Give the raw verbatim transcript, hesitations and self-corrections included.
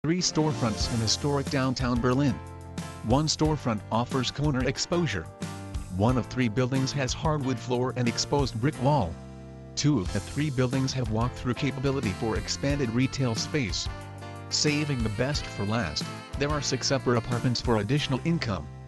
three storefronts in historic downtown Berlin. One storefront offers corner exposure. One of three buildings has hardwood floor and exposed brick wall. Two of the three buildings have walk-through capability for expanded retail space. Saving the best for last, there are six upper apartments for additional income.